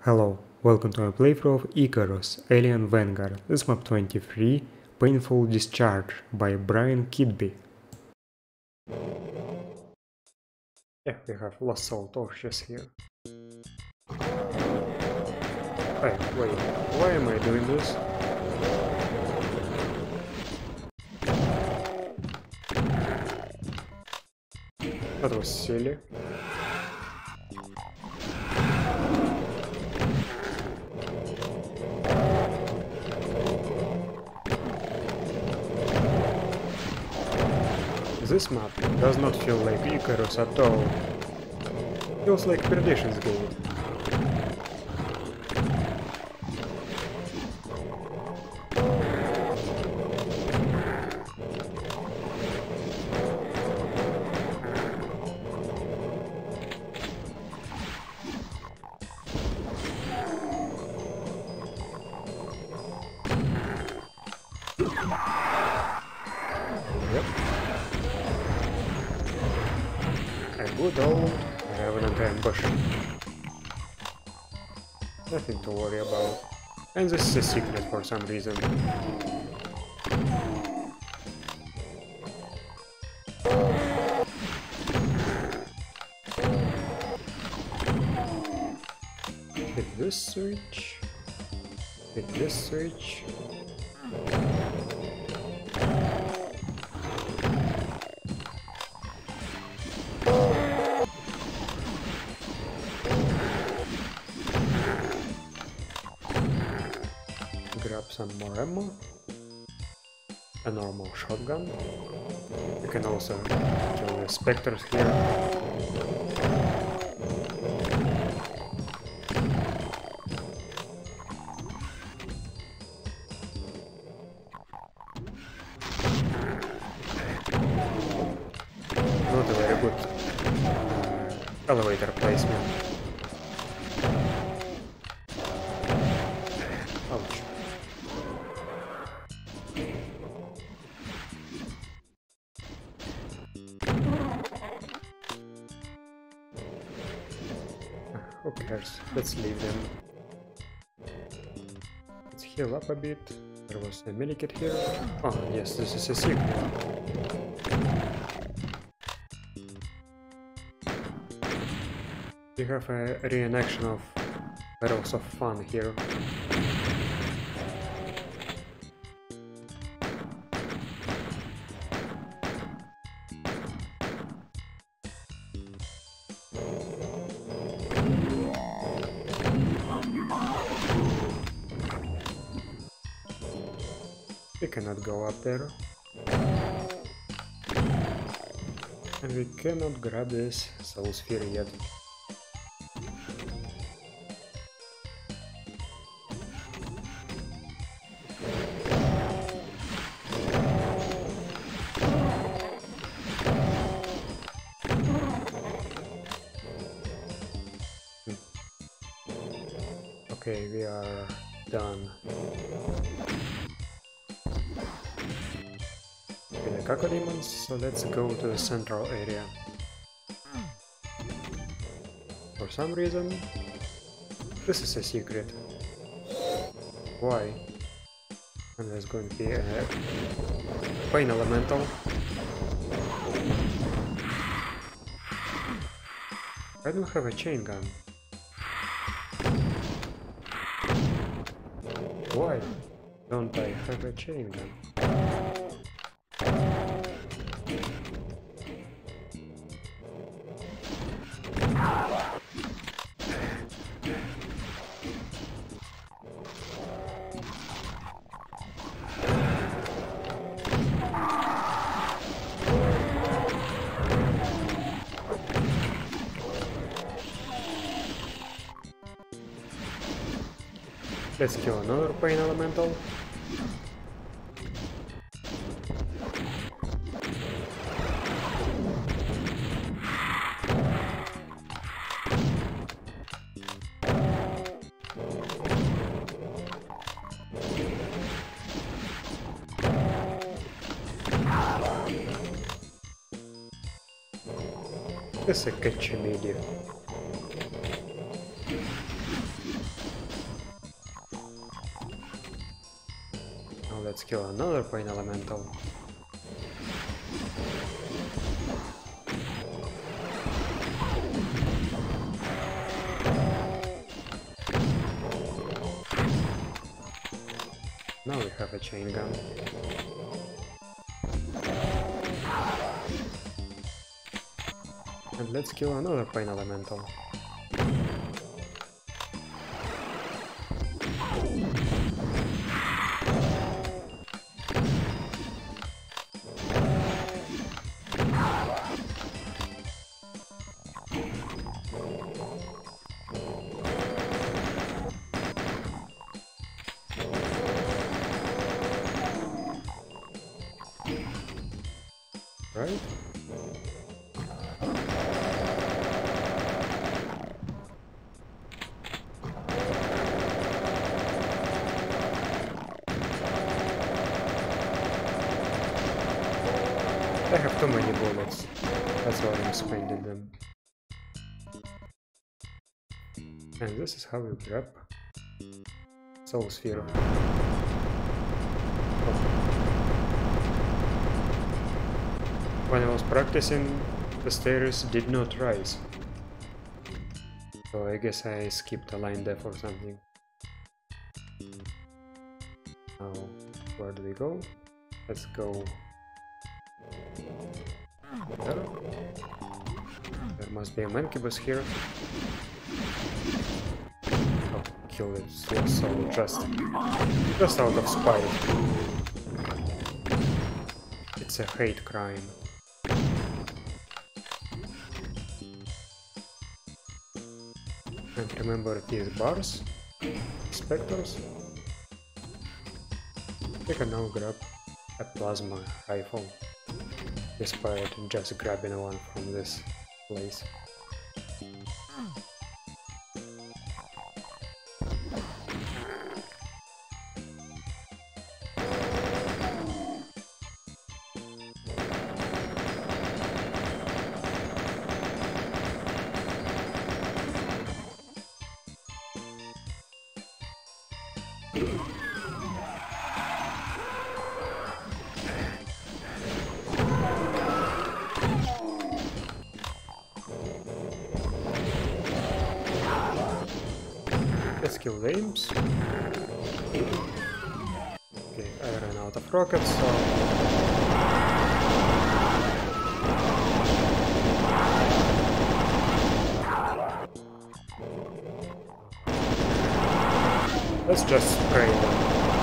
Hello, welcome to my playthrough of Icarus, Alien Vanguard. This is map 23, Painful Discharge by Brian Kidby. Yeah, we have Lost Soul torches here. Hey, wait, why am I doing this? That was silly. This map does not feel like Icarus at all. Feels like Perdition's Gate. Yep. A good old Revenant ambush. Nothing to worry about. And this is a secret for some reason. Hit this switch. Hit this switch. Grab some more ammo. A normal shotgun. You can also kill the specters here. Not a very good elevator placement. Ouch. Who cares? Let's leave them. Let's heal up a bit. There was a medikit here. Oh yes, this is a secret. We have a reenaction of Battles of Fun here. We cannot go up there. And we cannot grab this soul sphere yet. Okay, we are done with the Cacodemons, so let's go to the central area. For some reason, this is a secret. Why? And there's going to be a Pain Elemental. I don't have a chain gun. Why don't I have a chain gun? Let's kill another Pain Elemental. This is a catchy media. let's kill another Pain Elemental. Now we have a chain gun. And let's kill another Pain Elemental. Right? I have too many bullets, that's why I'm spending them. And this is how you grab Soul Sphere. When I was practicing, the stairs did not rise. So I guess I skipped a line there or something. Now, where do we go? Let's go there. There must be a Mancubus here. Oh, kill it so just out of spite. It's a hate crime. And remember these bars, specters. You can now grab a plasma rifle, despite just grabbing one from this place. Let's kill the imps. Okay, I ran out of rockets, so... let's just spray them.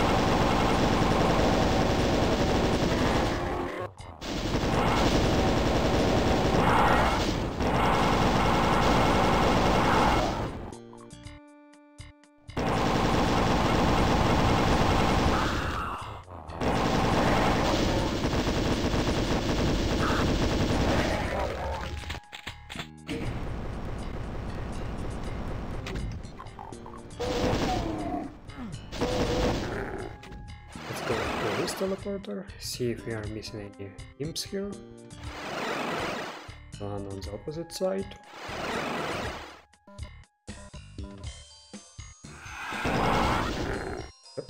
Teleporter, see if we are missing any imps here. One on the opposite side. Yep.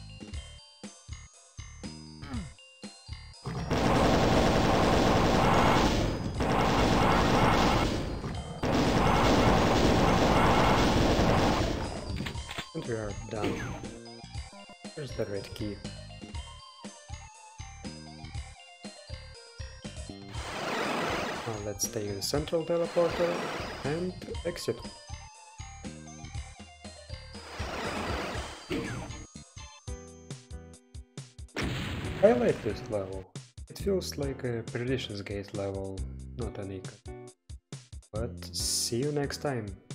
And we are done. Here's the red key. Now let's take the central teleporter and exit. I like this level. It feels like a Perdition's Gate level, not an Ica. But see you next time.